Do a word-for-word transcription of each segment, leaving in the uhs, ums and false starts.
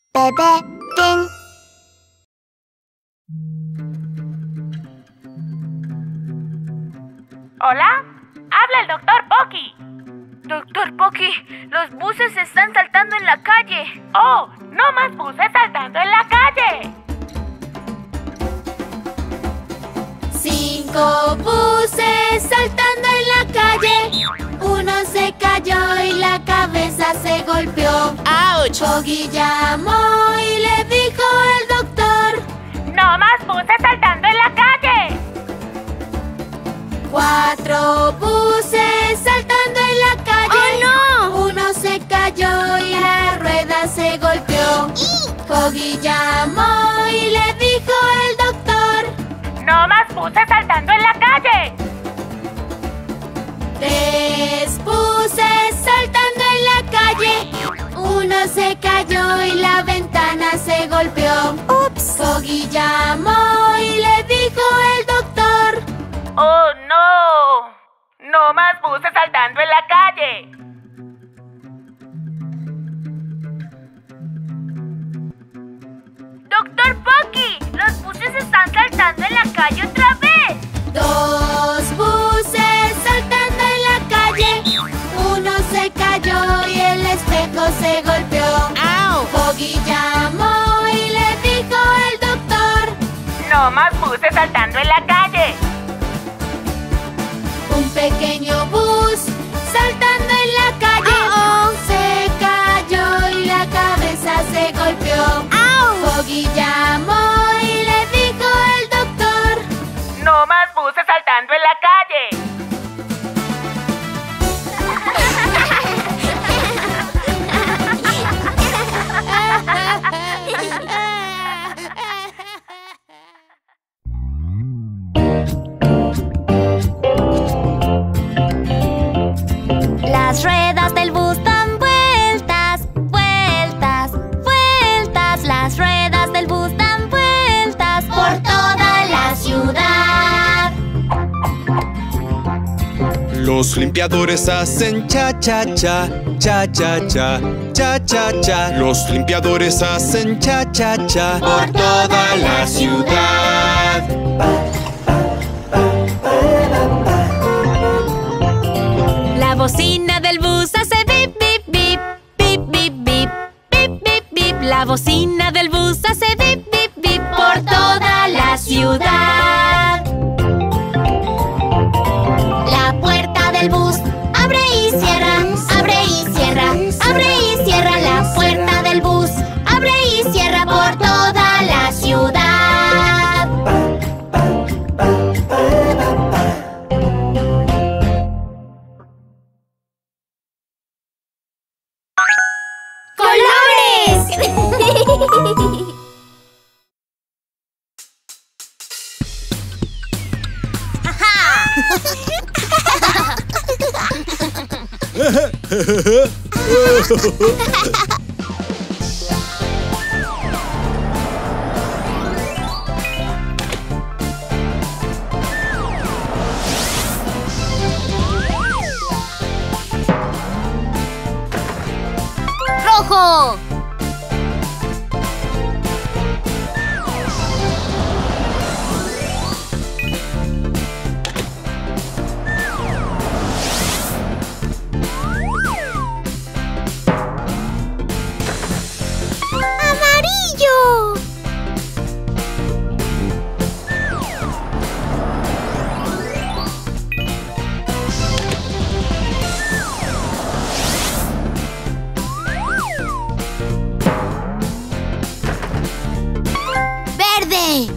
Bebé Pin. ¿Hola? Habla el doctor Pocky. Doctor Pocky, los buses se están saltando en la calle. ¡Oh! ¡No más buses saltando en la calle! Cinco buses saltando en la calle. Uno se cayó y la cabeza se golpeó. ¡Auch! Pocky llamó y le dijo el doctor: ¡No más buses saltando en la calle! Cuatro buses saltando en la calle. ¡Oh, no! Uno se cayó y la rueda se golpeó. Pocky llamó y le dijo el doctor: ¡No más buses saltando en la calle! Tres buses saltando en la calle. Uno se cayó y la ventana se golpeó. Ups. Pocky llamó y le dijo el doctor: ¡Oh, no! ¡No más buses saltando en la calle! ¡Doctor Pocky! ¡Los buses están saltando en la calle otra vez! Dos buses saltando en la calle. Uno se cayó y el espejo se golpeó. ¡Au! Pocky llamó y le dijo el doctor: ¡No más buses saltando en la calle! Un pequeño bus saltando en la calle. Uh-oh. Se cayó y la cabeza se golpeó. ¡Au! Pocky llamó y le dijo el doctor: ¡No más buses saltando en la calle! Las ruedas del bus dan vueltas, vueltas, vueltas. Las ruedas del bus dan vueltas por toda la ciudad. Los limpiadores hacen cha-cha-cha, cha-cha-cha, cha-cha-cha. Los limpiadores hacen cha-cha-cha por toda la ciudad. La bocina del bus hace bip, bip, bip, bip, bip, bip, bip, bip, bip. La bocina del bus hace bip, bip, bip por toda la ciudad. La puerta del bus abre y cierra, abre y cierra, abre y cierra. La puerta del bus abre y cierra por toda la ciudad. ¡Rojo! ¡Amarillo! ¡Verde!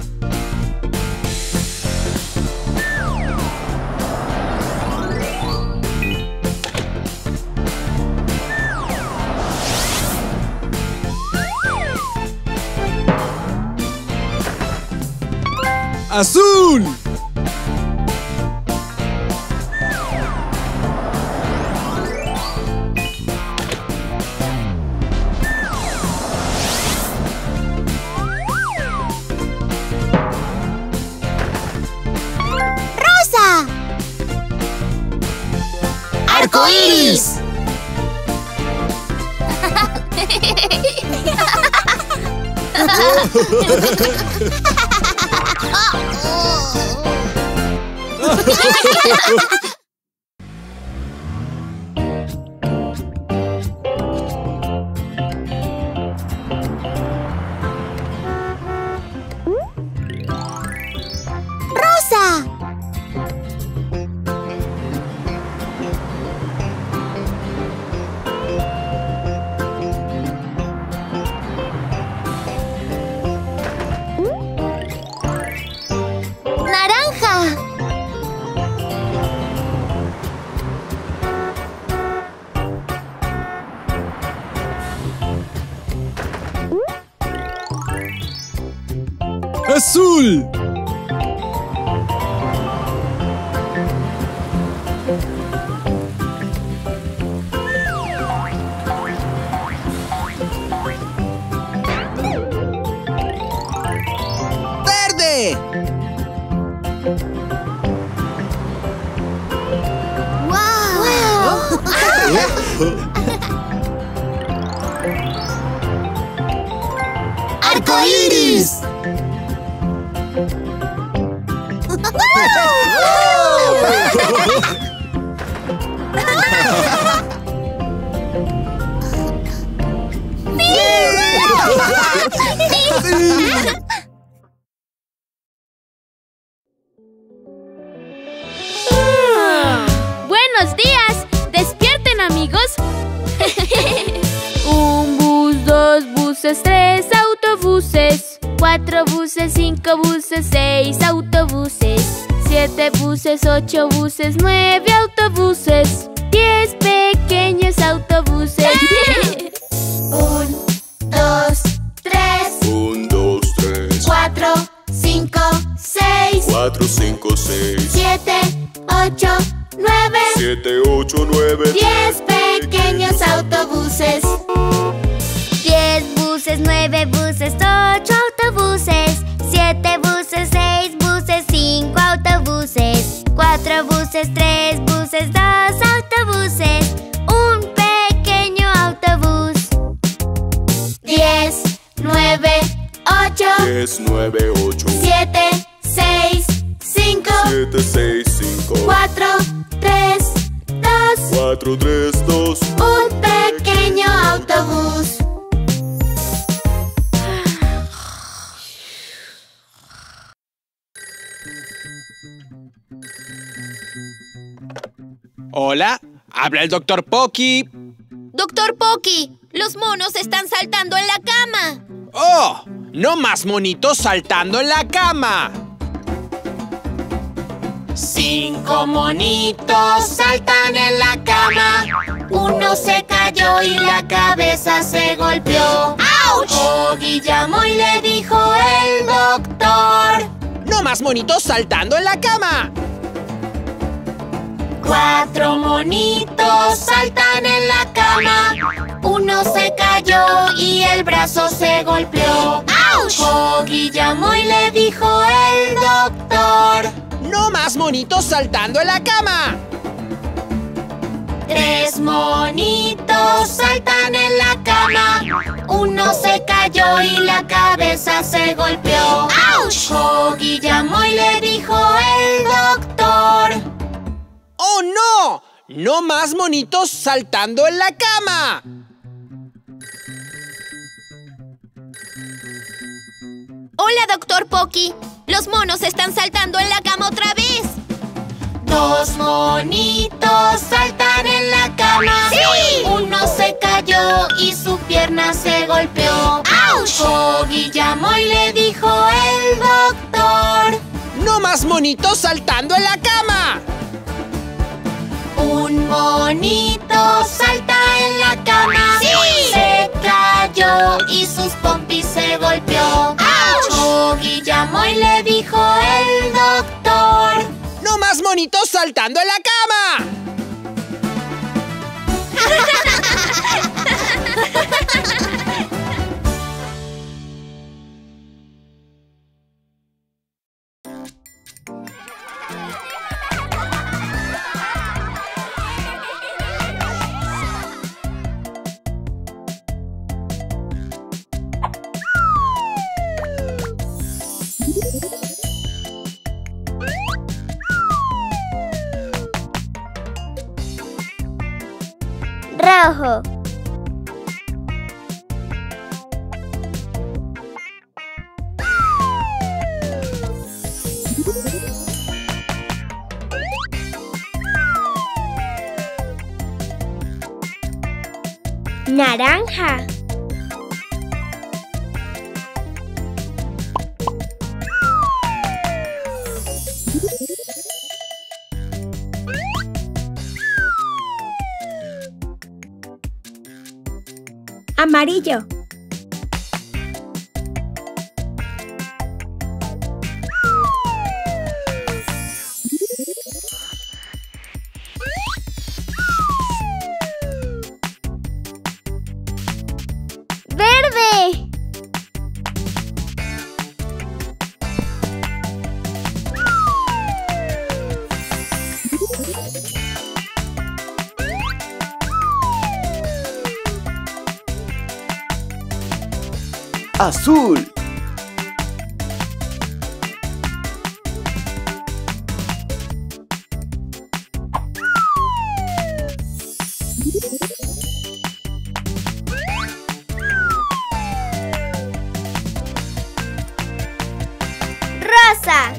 ¡Azul! ¡Rosa! ¡Arcoíris! ¡Rosa! ¡Naranja! ¡Azul! ¡Verde! ¡Wow! ¡Arcoíris! ¡Buenos días! ¡Despierten, amigos! Un bus, dos buses, tres autobuses, cuatro buses, cinco buses, seis autobuses, siete buses, ocho buses, nueve autobuses, diez pequeños autobuses. Un, dos, tres, Un, dos, tres. cuatro, cinco, seis, Cuatro, cinco, seis. siete, ocho, nueve, Siete, ocho, nueve. diez pequeños autobuses. Diez buses, nueve buses, ocho autobuses, siete buses, seis buses, cinco autobuses, cuatro buses, tres buses, dos autobuses, un pequeño autobús. Diez, nueve, ocho, Diez, nueve, ocho. siete, seis, cinco, Siete, seis, cinco. cuatro, tres, dos, Cuatro, tres, dos. un pequeño autobús. Hola, habla el doctor Pocky. Doctor Pocky, los monos están saltando en la cama. ¡Oh! ¡No más monitos saltando en la cama! Cinco monitos saltan en la cama. Uno se cayó y la cabeza se golpeó. ¡Auch! Oggy llamó y le dijo el doctor. ¡No más monitos saltando en la cama! Cuatro monitos saltan en la cama. Uno se cayó y el brazo se golpeó. ¡Auch! Oggy llamó y le dijo el doctor. ¡No más monitos saltando en la cama! Tres monitos saltan en la cama. Uno se cayó y la cabeza se golpeó. ¡Auch! Oggy llamó y le dijo el doctor. ¡Oh, no! ¡No más monitos saltando en la cama! Hola, doctor Pocky. Los monos están saltando en la cama otra vez. Dos monitos saltan en la cama. ¡Sí! Uno se cayó y su pierna se golpeó. ¡Auch! Oggy llamó y le dijo el doctor. ¡No más monitos saltando en la cama! Un monito salta en la cama. ¡Sí! Se cayó y sus pompis se golpeó. ¡Auch! Oggy llamó y le dijo el doctor. ¡No más monitos saltando en la cama! Rojo. Naranja. Amarillo. Verde. Azul. Rosa.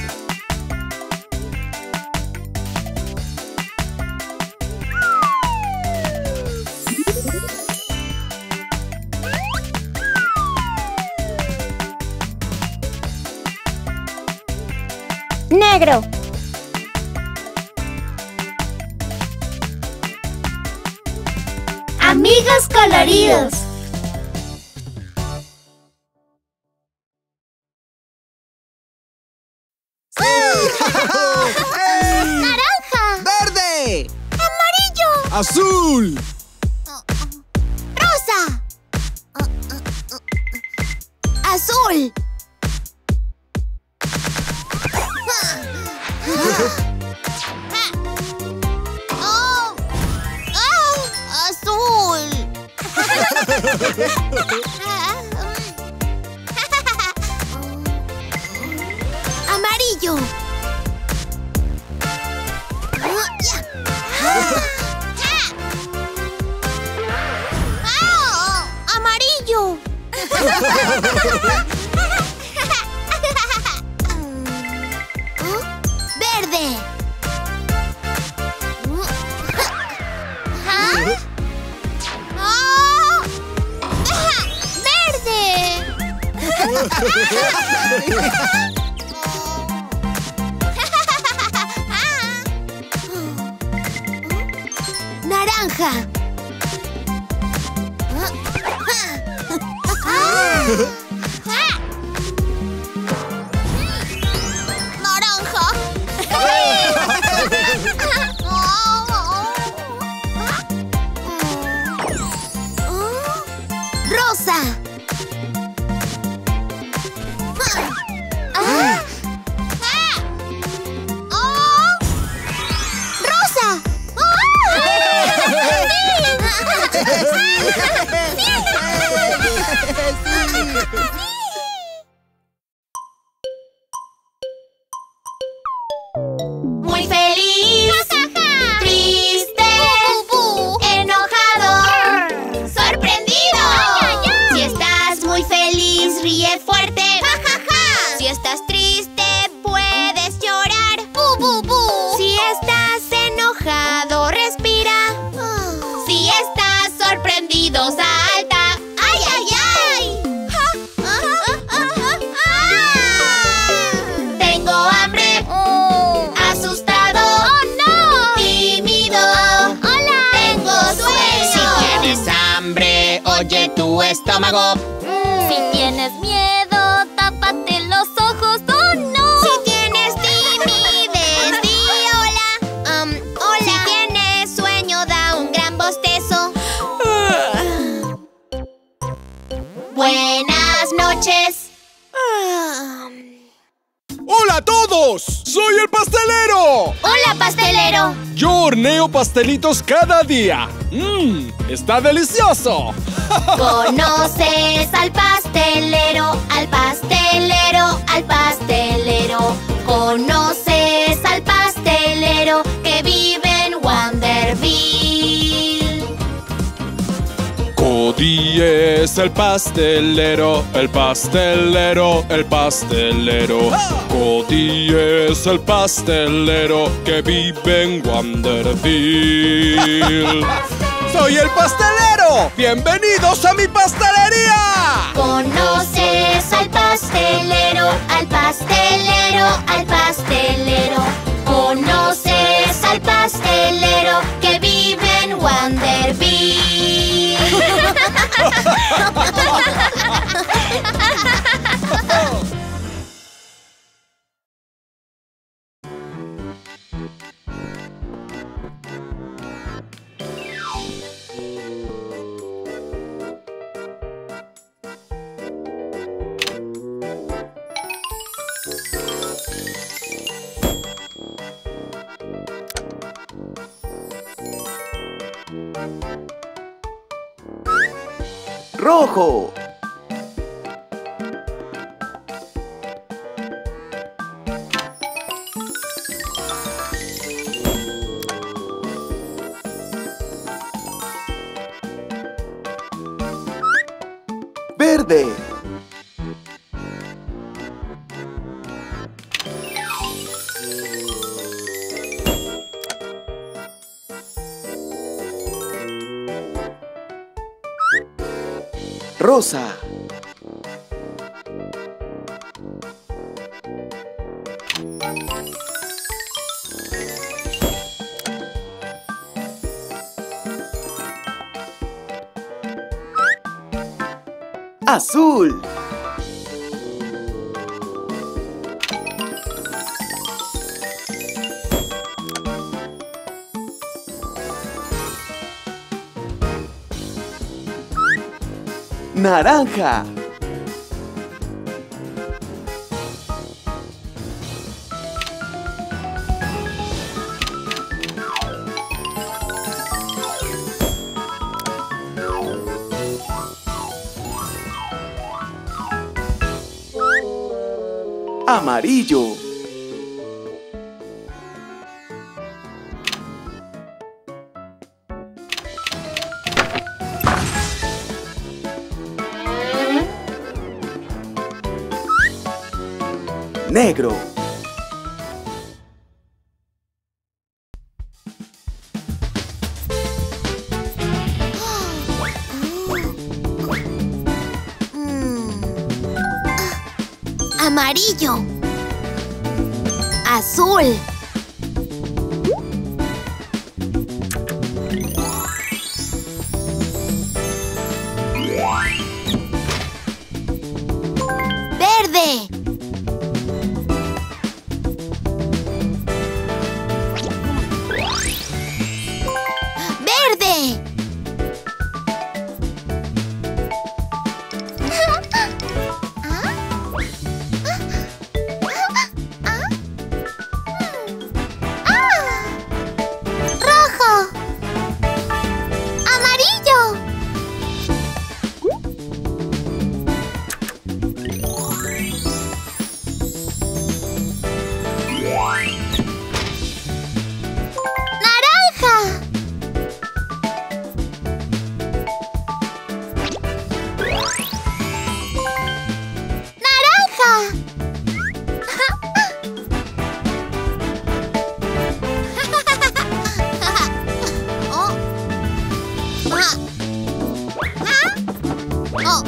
Negro. Amigos coloridos. Naranja. ¡Verde! Amarillo. ¡Azul! Rosa. Azul. Oh, oh, azul. Amarillo. Oh, amarillo. Verde. ¿Ah? ¡Oh! ¡Verde! Naranja. Naranja. Rosa. Ah. Oh. Rosa. Muy feliz, triste, enojado, sorprendido. Si estás muy feliz, ríe fuerte. Si estás triste, puedes llorar. Si estás enojado, respira. Si estás sorprendido, salta. ¡Ay, ay, ay! Tengo hambre. Asustado. ¡Oh, no! Tímido. ¡Hola! Tengo sueño. Si tienes hambre, oye tu estómago. Si tienes miedo, tápate los ojos. ¡Oh, no! Si tienes timidez, di hola. Um, hola. Si tienes sueño, da un gran bostezo. Buenas noches. ¡Hola a todos! ¡Soy el pastelero! Hola, pastelero. Yo horneo pastelitos cada día. ¡Mmm! ¡Está delicioso! ¿Conoces al pastelero? Al pastelero, al pastelero. ¿Conoces al pastelero que vive en Wanderville? Cody es el pastelero, el pastelero, el pastelero. Cody es el pastelero que vive en Wanderville. ¡Soy el pastelero! ¡Bienvenidos a mi pastelería! ¿Conoces al pastelero, al pastelero, al pastelero? ¿Conoces al pastelero que vive en Wanderville? Rojo. Verde. Rosa. Azul. Naranja. Amarillo. Negro. Amarillo. Azul. Verde. Verde. Rojo. Amarillo. Naranja. Naranja. Oh. Ah. Ah. Oh.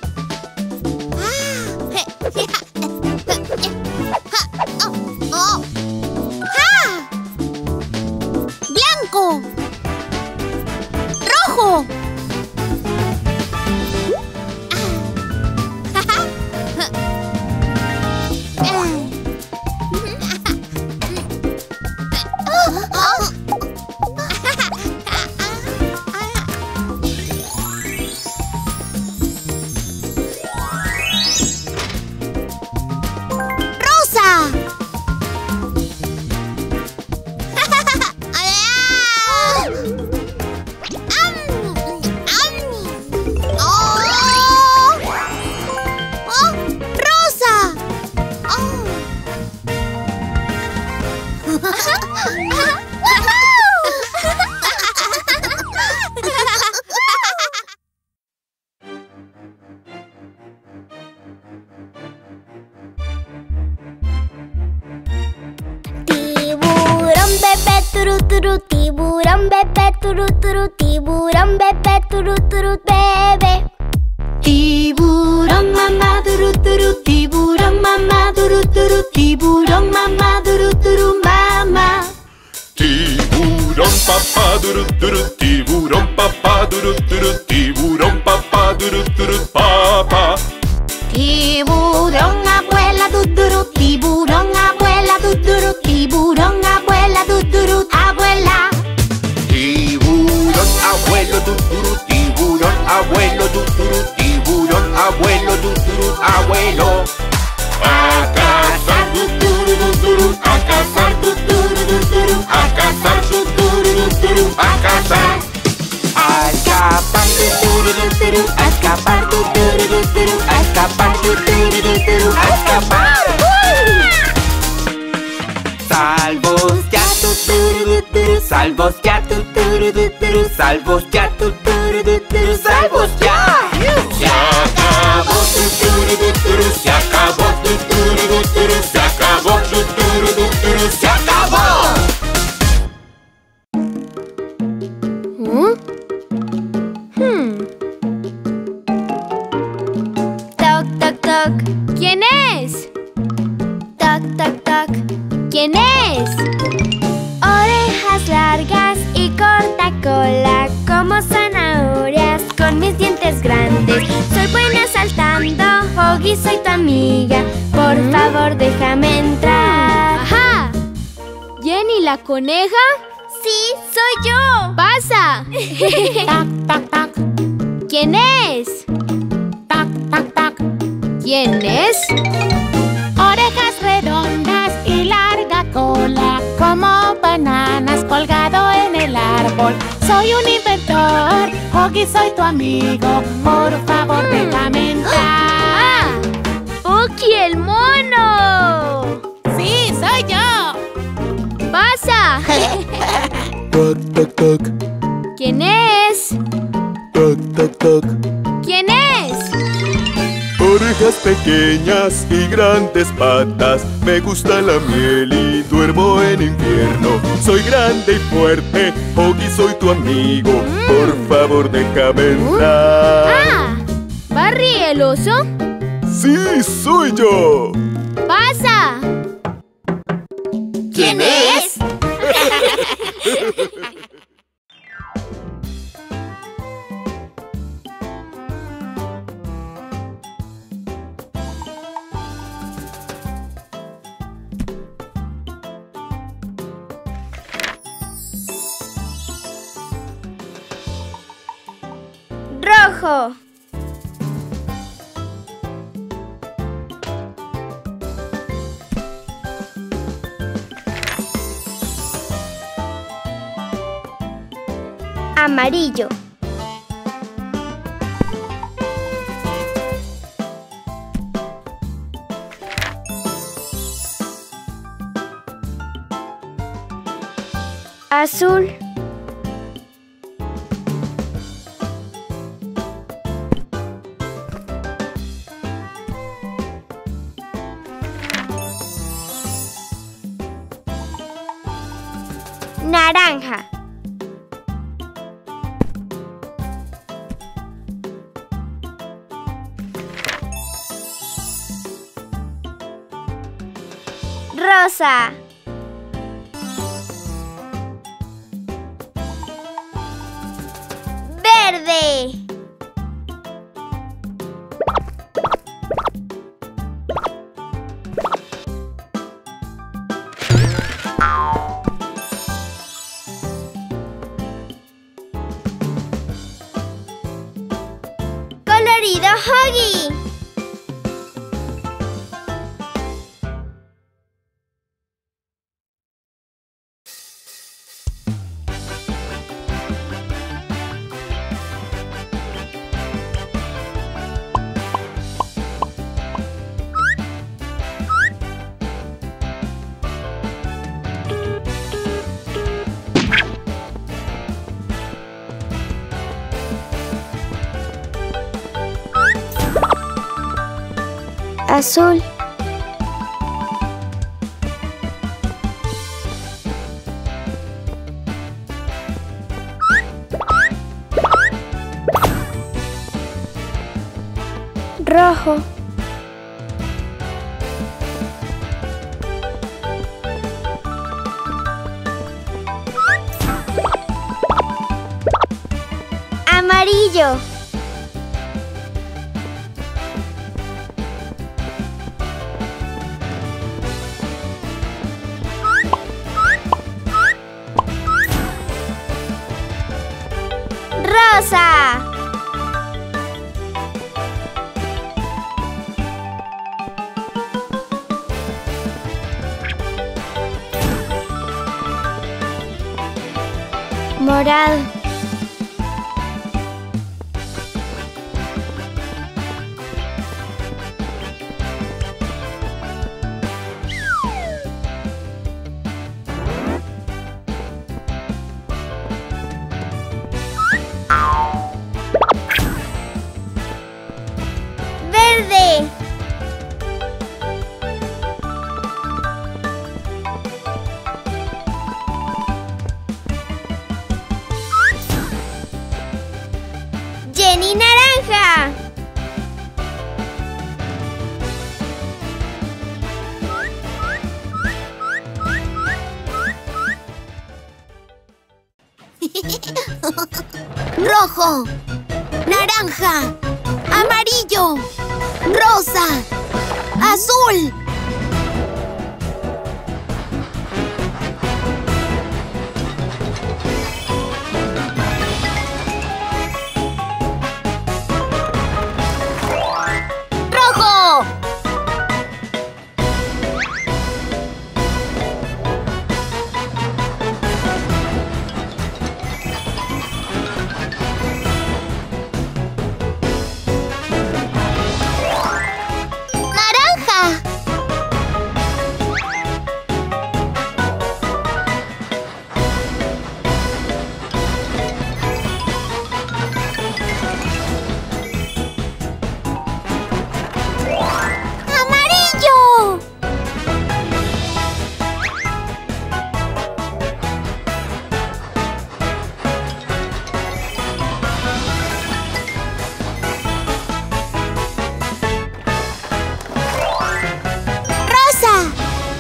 Oh. ¡Ah! Blanco. Rojo. turu, tiburón bebé, turu, turu, tiburón bebé, turu, turu, bebé. Tiburón mamá, turu, turu, tiburón mamá, turu, turu, tiburón mamá, turu, turu, mamá. Tiburón papá, turu, turu, tiburón papá, turu, turu, tiburón papá, turu, turu, papá. Tiburón abuela, tuturu, tiburón abuela, tuturu, tiburón abuela, tuturu, abuela. Tiburón abuelo, tuturu, tiburón abuelo, tuturu, tiburón abuelo, tuturu, abuelo. A cazar, tuturu, tuturu, a cazar, tuturu, tuturu, a cazar, tuturu, tuturu, a cazar. A escapar, tuturu, tuturu, a escapar, tuturu, tuturu, a escapar, tuturu, tuturu, a escapar. Salvos ya, tuturu, tuturu, salvos ya, tuturu, tuturu, salvos ya, tuturu, tuturu, salvos ya. Se acabó, tuturu, tuturu, se acabó, tuturu, tuturu, se acabó, tuturu, tuturu, se acabó. ¿Mm? Hmm. Toc, toc, toc. ¿Quién es? Toc, toc, toc. ¿Quién es? Orejas largas y corta cola, como zanahorias, con mis dientes grandes. Soy buena saltando, Oggy, soy tu amiga. Por favor, déjame entrar. ¡Ajá! ¿Jenny la coneja? ¡Sí, soy yo! ¡Pasa! Tac, tac, tac, ¿Quién es? tac, tac, tac. ¿Quién es? Orejas redondas y larga cola, como bananas colgado en el árbol. Soy un inventor, Oggy, soy tu amigo. Por favor, déjame entrar. ¡Ah! ¡Oggy el mono! ¡Sí, soy yo! ¡Pasa! Toc, toc, toc. ¿Quién es? Toc, toc, toc. ¿Quién es? Orejas pequeñas y grandes patas, me gusta la miel y duermo en invierno. Soy grande y fuerte, Oggy, soy tu amigo. Por favor, déjame entrar. ¡Ah! ¿Barry el oso? ¡Sí, soy yo! ¡Pasa! ¿Quién es? Rojo. Amarillo. Azul. Naranja. Rosa. Verde. Colorido Oggy. Azul. Rojo. Amarillo. Rosa. Morado. Verde. Jenny naranja. Rojo, naranja, amarillo, rosa, azul. ¡Rojo! ¡Naranja! ¡Amarillo! ¡Rosa!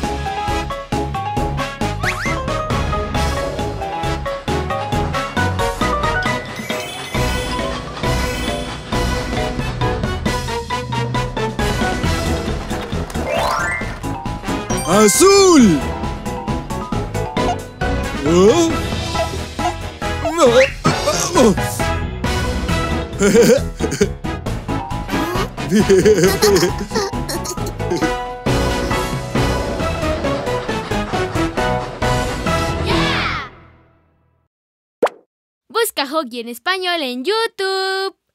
¡Azul! ¿Oh? No. Busca Hoggy en español en YouTube.